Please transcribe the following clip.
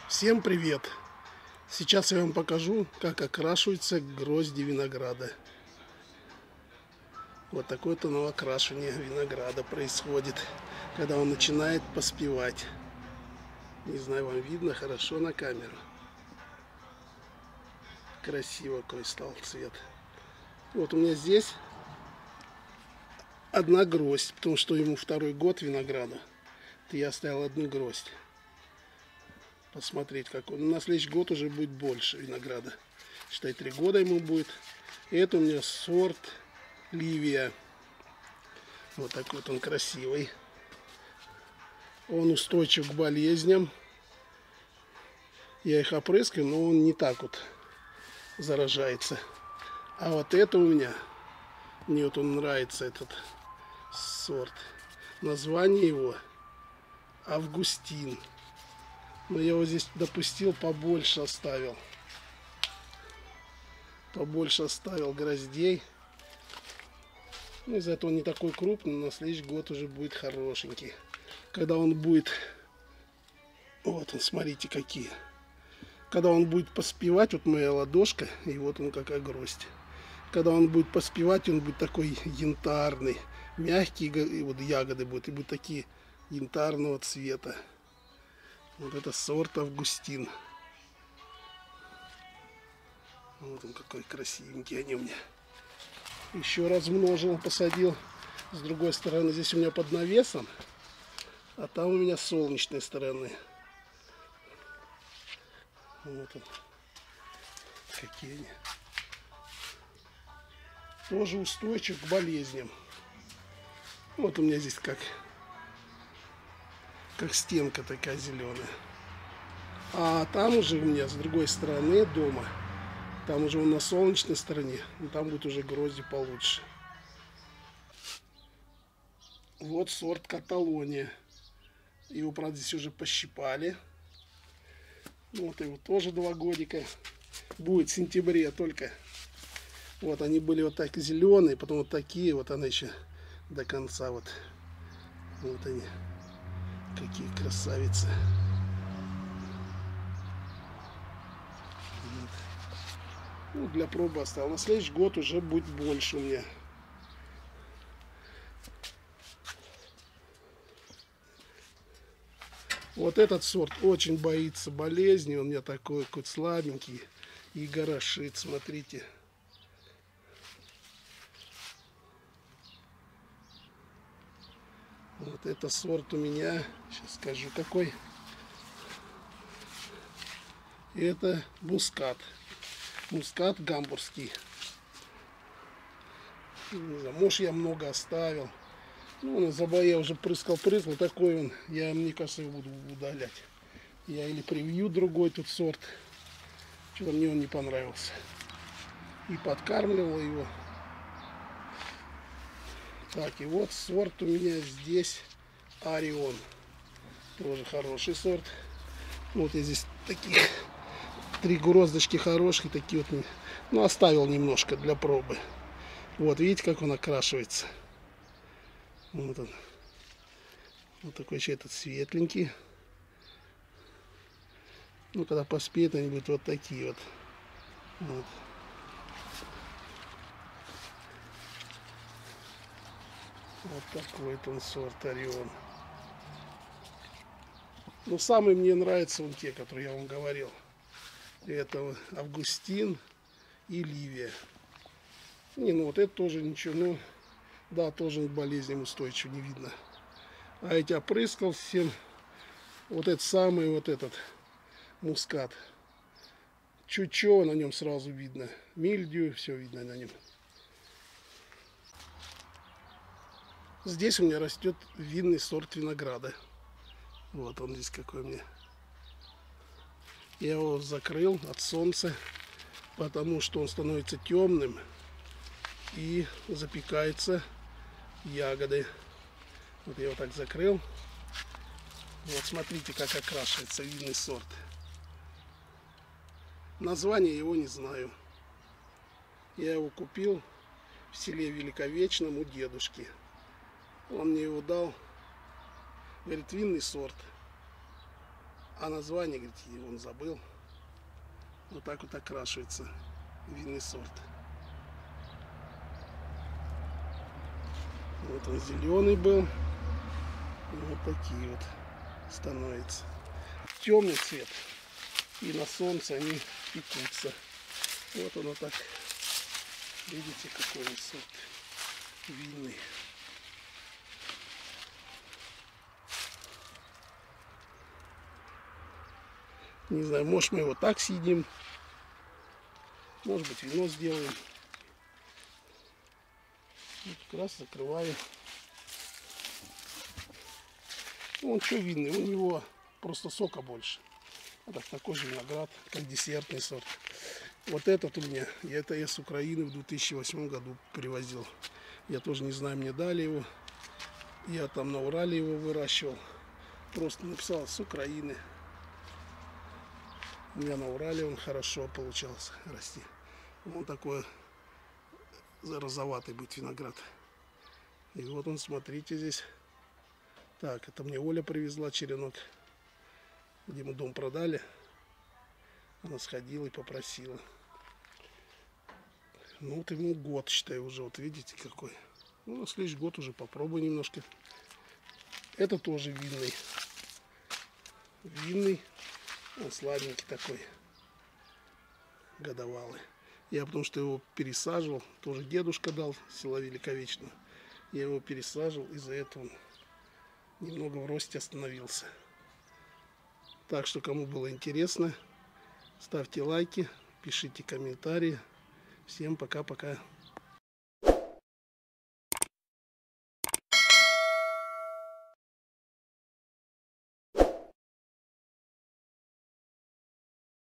Всем привет! Сейчас я вам покажу, как окрашиваются грозди винограда. Вот такое-то окрашивание винограда происходит, когда он начинает поспевать. Не знаю, вам видно хорошо на камеру. Красиво какой стал цвет. Вот у меня здесь одна гроздь, потому что ему второй год винограда. Я оставил одну гроздь. Посмотреть, как он. На следующий год уже будет больше винограда. Считай, 3 года ему будет. И это у меня сорт Ливия. Вот такой вот он красивый. Он устойчив к болезням. Я их опрыскаю, но он не так вот заражается. А вот это у меня, мне вот он нравится, этот сорт. Название его Августин. Но я его здесь допустил, побольше оставил. Побольше оставил гроздей. Ну, из-за этого он не такой крупный, но на следующий год уже будет хорошенький. Когда он будет... Вот он, смотрите, какие. Когда он будет поспевать, вот моя ладошка, и вот он какая гроздь. Когда он будет поспевать, он будет такой янтарный. Мягкие и вот ягоды будут, и будут такие янтарного цвета. Вот это сорт Августин. Вот он какой красивенький они у меня. Еще размножил, посадил. С другой стороны, здесь у меня под навесом, а там у меня с солнечной стороны. Вот он. Какие они. Тоже устойчив к болезням. Вот у меня здесь как стенка такая зеленая. А там уже у меня с другой стороны дома, там уже он на солнечной стороне, там будет уже грозди получше. Вот сорт Каталония. Его, правда, здесь уже пощипали. Вот его тоже 2 годика. Будет в сентябре только. Вот они были вот так зеленые, потом вот такие. Вот она еще до конца вот. Вот они. Какие красавицы. Вот. Ну, для пробы оставил. На следующий год уже будет больше у меня. Вот этот сорт очень боится болезни. Он у меня такой вот слабенький и горошит. Смотрите. Вот это сорт у меня. Сейчас скажу какой. Это мускат. Мускат гамбургский. Не знаю, может, я много оставил. Ну, я уже прыскал. Такой он. Я, мне кажется, его буду удалять. Я или привью другой тут сорт. Что-то мне он не понравился. И подкармливал его. Так, и вот сорт у меня здесь Орион. Тоже хороший сорт. Вот я здесь таких 3 гроздочки хорошие. Такие вот. Ну, оставил немножко для пробы. Вот, видите, как он окрашивается. Вот он. Вот такой еще этот светленький. Ну, когда поспеет, они будут вот такие вот. Вот. Вот такой вот он сорт Орион. Ну, самый мне нравится вон те, которые я вам говорил. Это Августин и Ливия. Не, ну вот это тоже ничего, ну, да, тоже к болезням устойчиво, не видно. А эти опрыскал всем. Вот этот самый, вот этот мускат. Чуть-чуть на нем сразу видно. Мильдию, все видно на нем. Здесь у меня растет винный сорт винограда. Вот он здесь какой у меня. Я его закрыл от солнца, потому что он становится темным и запекаются ягоды. Вот я его так закрыл. Вот смотрите, как окрашивается винный сорт. Название его не знаю. Я его купил в селе Великовечном у дедушки. Он мне его дал. Говорит, винный сорт. А название, говорит, он забыл. Вот так вот окрашивается винный сорт. Вот он зеленый был. И вот такие вот становятся. Темный цвет. И на солнце они пекутся. Вот оно так. Видите, какой он сорт винный. Не знаю, может мы его так съедим. Может быть, вино сделаем. Вот как раз закрываю. Он что винный? У него просто сока больше. А так такой же виноград, как десертный сорт. Вот этот у меня, это я с Украины в 2008 году привозил. Я тоже не знаю, мне дали его. Я там на Урале его выращивал. Просто написал с Украины. У меня на Урале он хорошо получался расти. Он такой розоватый будет виноград. И вот он, смотрите здесь. Так, это мне Оля привезла черенок, где мы дом продали. Она сходила и попросила. Ну вот ему год, считаю, уже. Вот видите какой. Ну, на следующий год уже попробую немножко. Это тоже винный. Винный. Он сладенький такой. Годовалый. Я потому что его пересаживал. Тоже дедушка дал, села Великовечного. Я его пересаживал, из-за этого он немного в росте остановился. Так что, кому было интересно, ставьте лайки, пишите комментарии. Всем пока-пока.